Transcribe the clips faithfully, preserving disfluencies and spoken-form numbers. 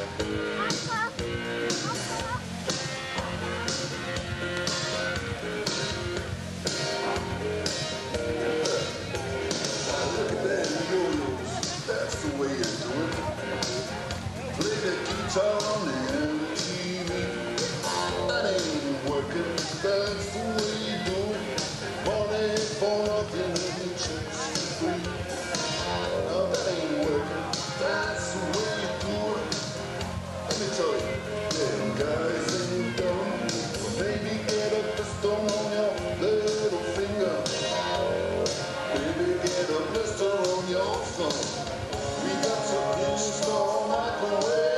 Guitar on the T V, that ain't working, that's the way you do it. Money for nothing and chicks for free. Now that ain't working, that's the way you do it. Let me tell you, them guys ain't dumb. Well, maybe get a pistol on your little finger. Maybe get a blister on your thumb. We got to install microwave.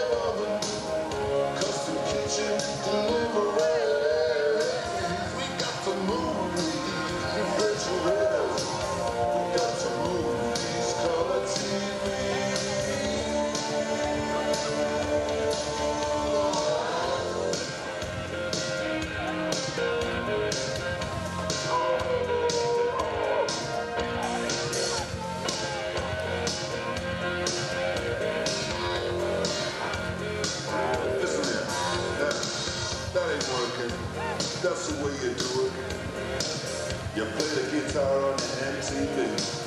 That's the way you do it. You play the guitar on the M T V.